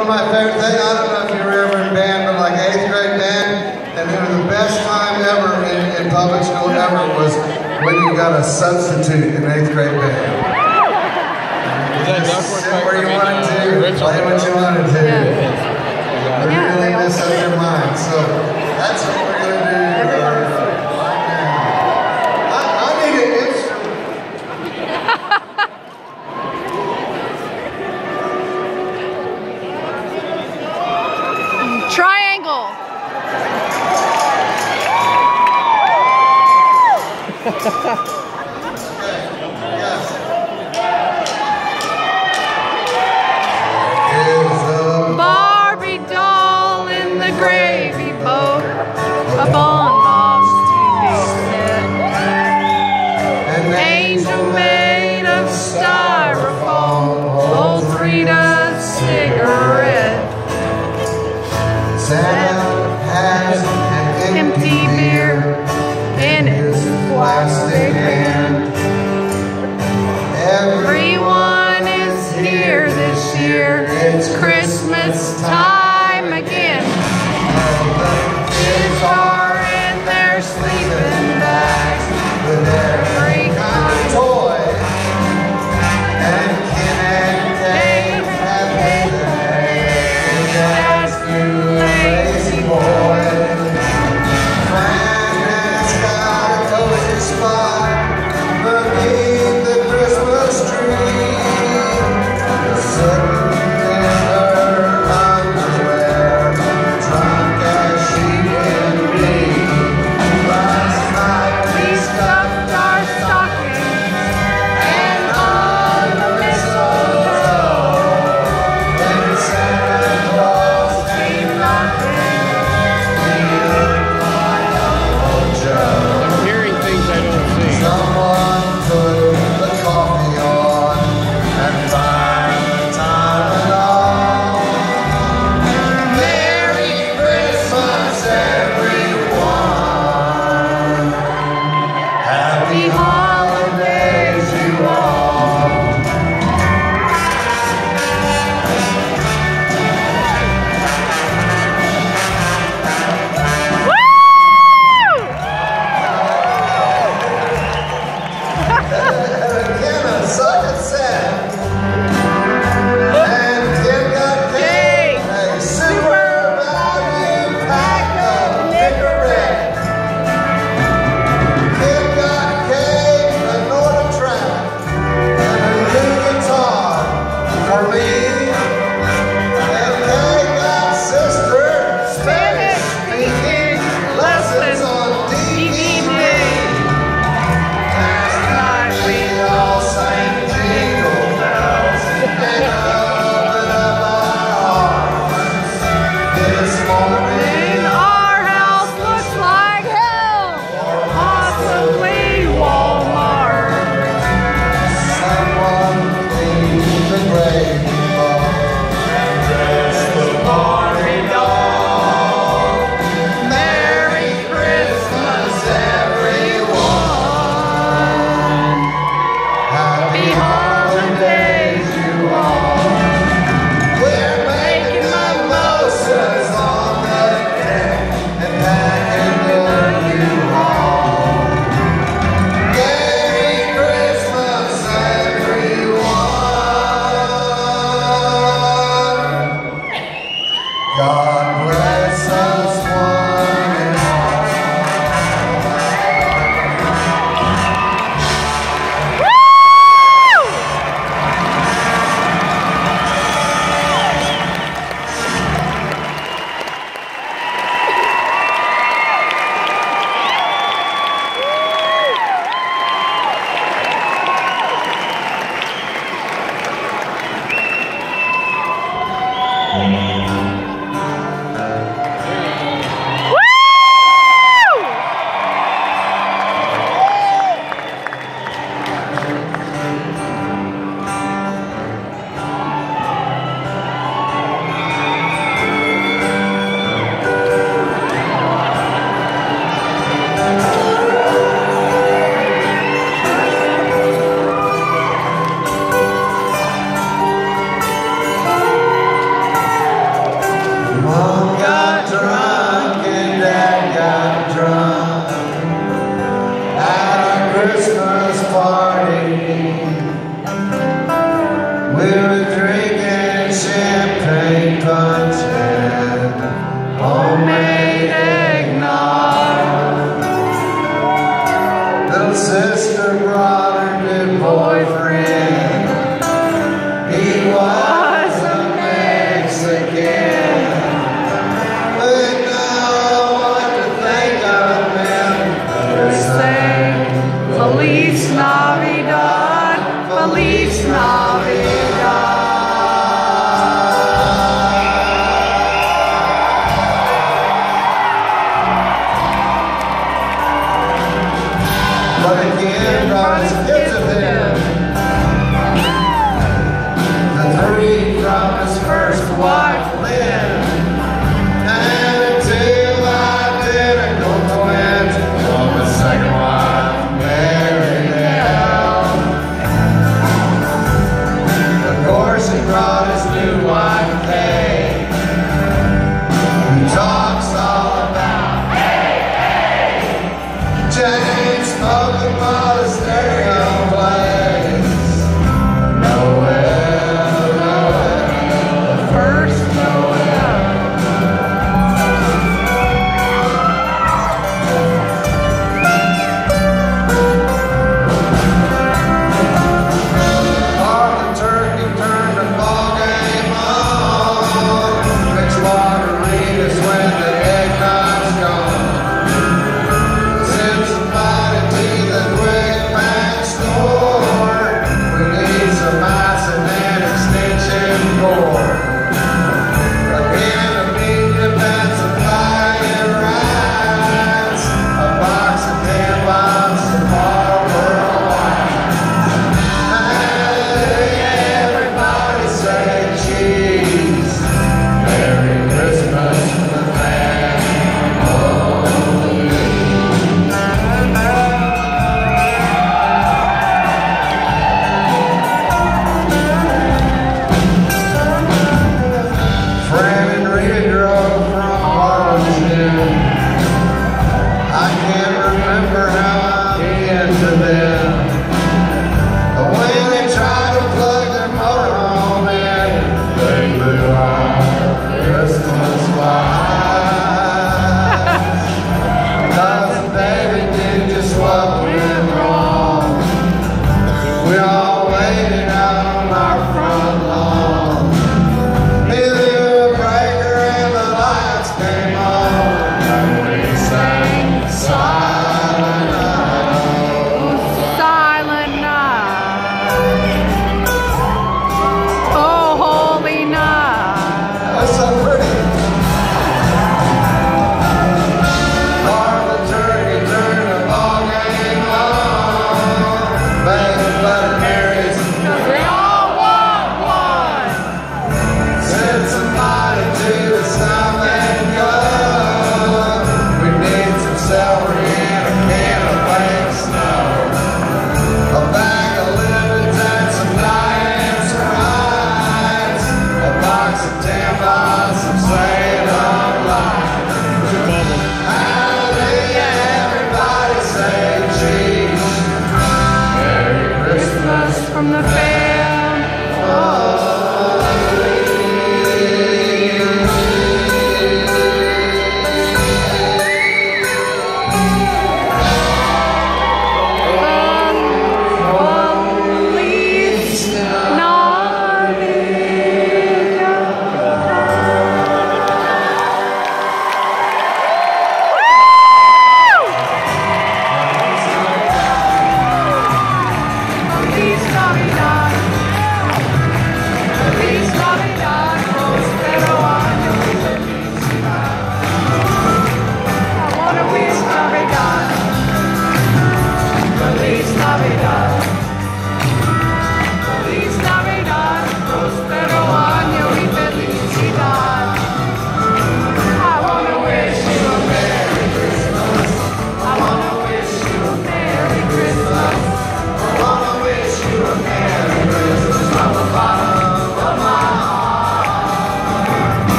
One of my favorite things, I don't know if you were ever in band, but like 8th grade band, and it was the best time ever in public school ever was when you got a substitute in 8th grade band. Just sit where you wanted to, play what you wanted to. Really mess up your mind. So that's what we're going to do right now. I need an instrument. Triangle. Barbie doll in the gravy boat up on Mom's TV set. An angel made of styrofoam holds Rita's cigarette. Santa has an empty beer in his plastic hand. Everyone is here this year. It's Christmas time again. Kids are in their sleeping bags with every kind of toy. And Ken and Kate have made their lazy boy. Fran has got a cozy spot beneath the Christmas tree. Sitting in her underwear, drunk as she can be. Last night we stuffed our stockings and on the mistletoe. Then Santa Claus Came knocking. he looked like Uncle Joe. I'm hearing things I don't see. Someone put the coffee on and find the time and all. Merry Christmas, everyone. Happy holidays, you all. Again, a sucker set. And Kim got cake, a super value pack of Nicorette. Kim got cake, a Northern Track, and a new guitar for me. And Kay got sister Spanish speaking lessons on DVD. Last night we all sang jingle bells and opened up our hearts. This morning, Our house looks like hell, possibly Walmart. someone cleaned the gravy bowl and dressed the Barbie doll. Merry Christmas, everyone. Happy holidays, you all. We're making mimosas on the deck and packing the U-Haul. Merry Christmas, everyone. God bless us one and all. punches, homemade eggnog. Little sister brought her new boyfriend. He was